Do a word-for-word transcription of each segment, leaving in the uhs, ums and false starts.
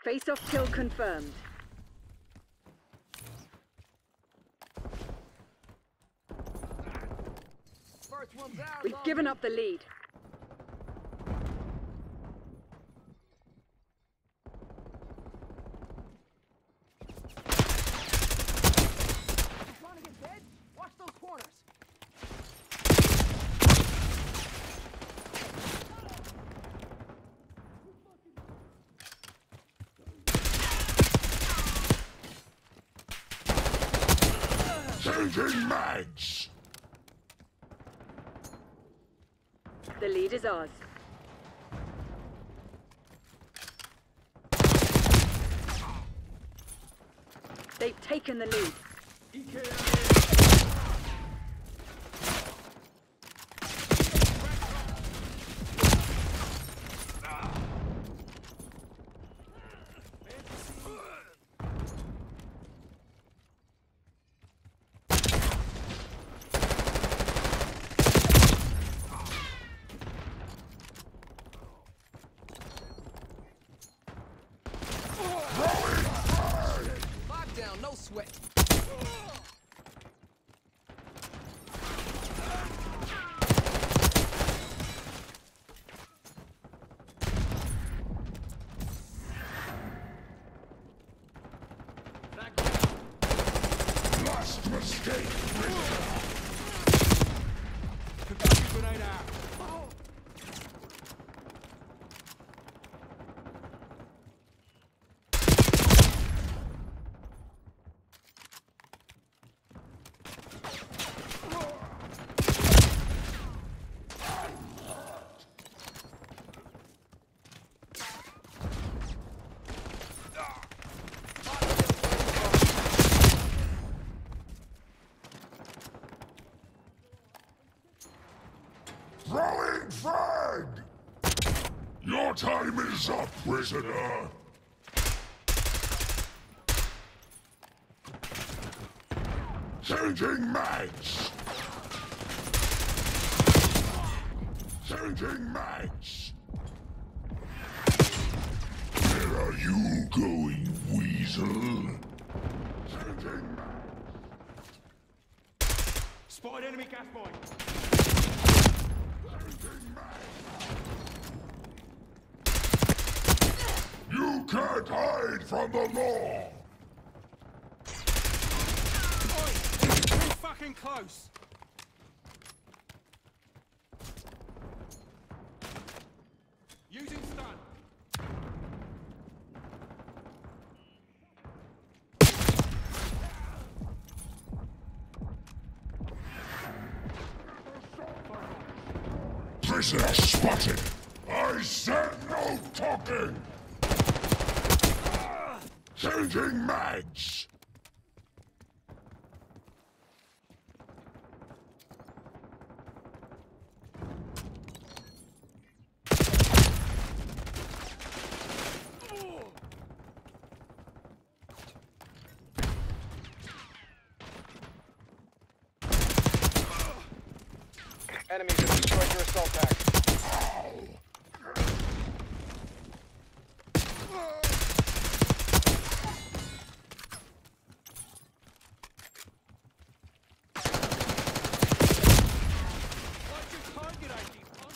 Face-off kill confirmed. We've given up the lead. Trying to get dead? Watch those corners. Changing mags! The lead is ours. They've taken the lead. Lockdown, no sweat. Last mistake, Kentucky grenade out. Throwing frag! Your time is up, prisoner! Changing mags! Changing mags! Where are you going, weasel? Changing mags! Spotted enemy gas point. You can't hide from the law! Oi! Too fucking close. Using stun. Prisoner spotted! I said no talking! Changing mags! Enemies have destroyed your assault pack. What's your target I D, punk?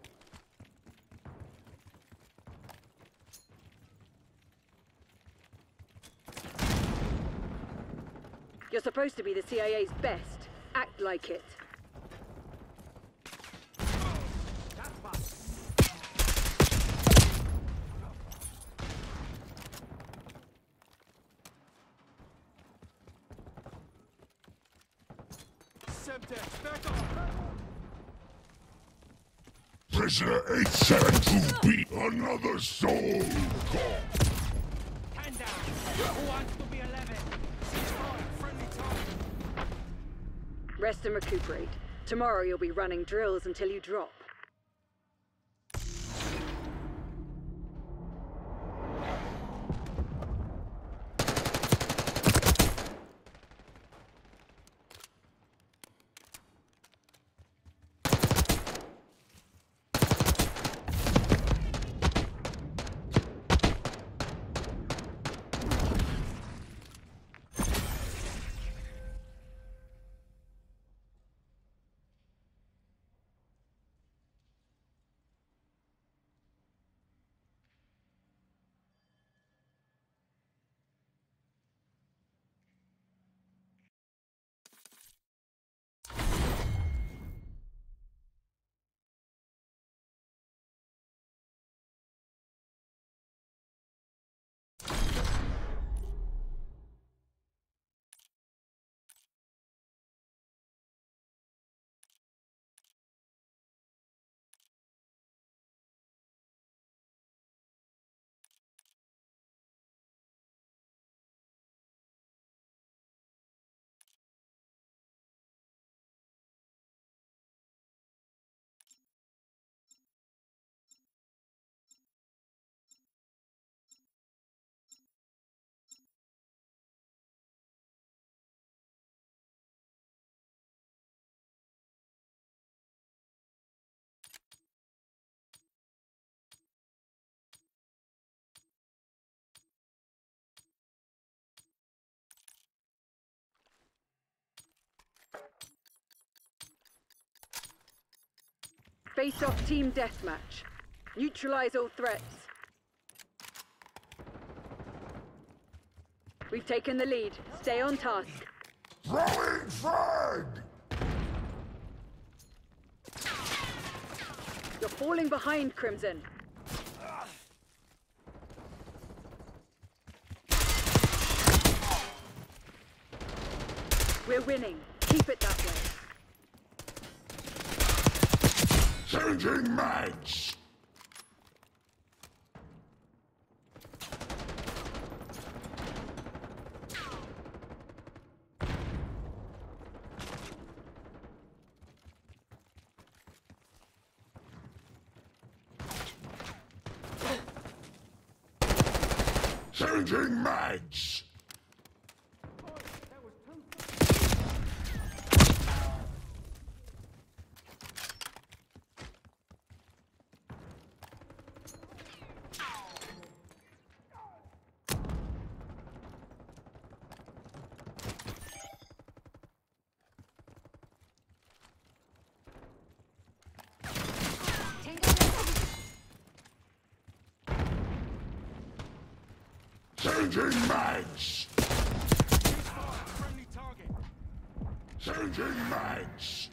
You're supposed to be the C I A's best. Act like it. Semtex, back off! Prisoner eight seven two B, another soul gone. Hand down! Who wants to be eleven? Ceasefire, friendly target. Rest and recuperate. Tomorrow you'll be running drills until you drop. Face-off team deathmatch. Neutralize all threats. We've taken the lead. Stay on task. Throwing frag! You're falling behind, Crimson. We're winning. Keep it that way. Changing mags! Changing mags! Changing mags! Friendly target. Changing mags!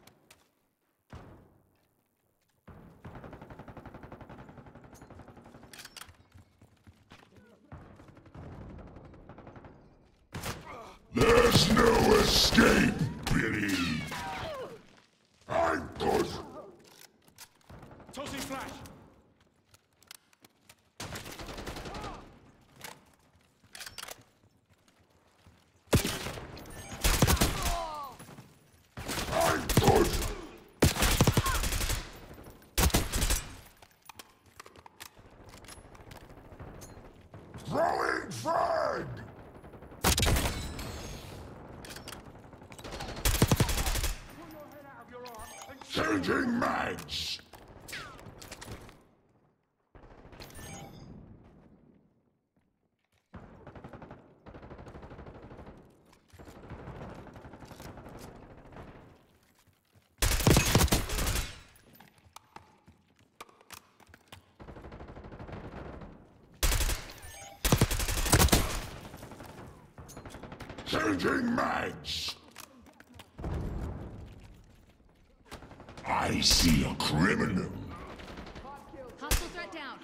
There's no escape, Billy! I'm good! Tossing flash. I'm good! Throwing frag! Changing mags! Changing mags! I see a criminal. Hostile threat down.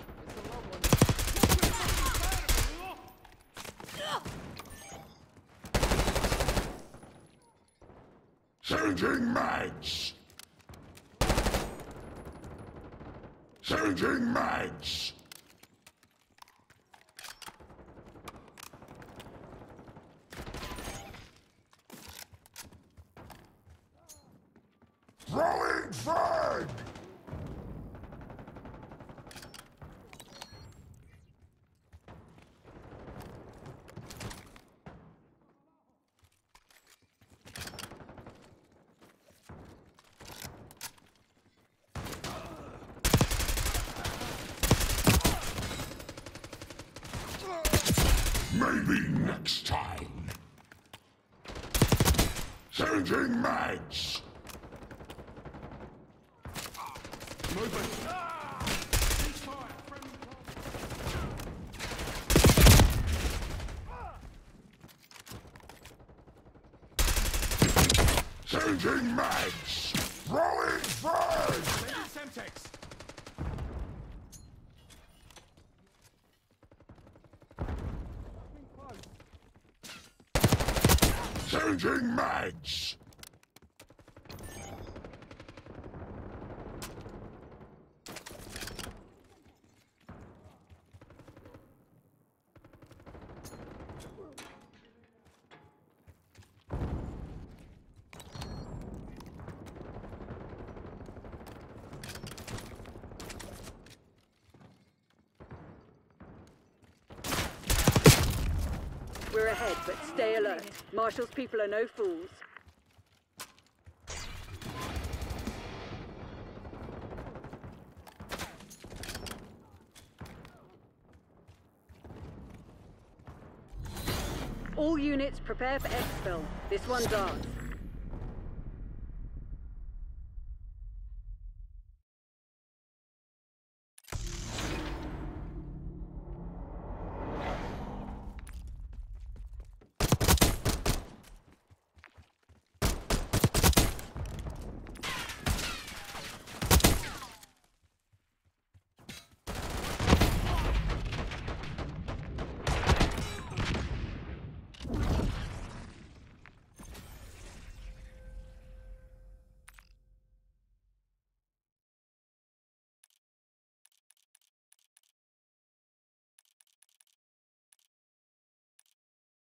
Changing mags! Changing mags! Throwing frag! Maybe next time. Changing mags! Moving. Ceasefire. Friendly target. Changing mags! Throwing frag! Sending Semtex. Changing mags! We're ahead, but stay alert. Marshall's people are no fools. All units prepare for exfil. This one's ours.